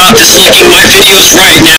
drop this link in my videos right now.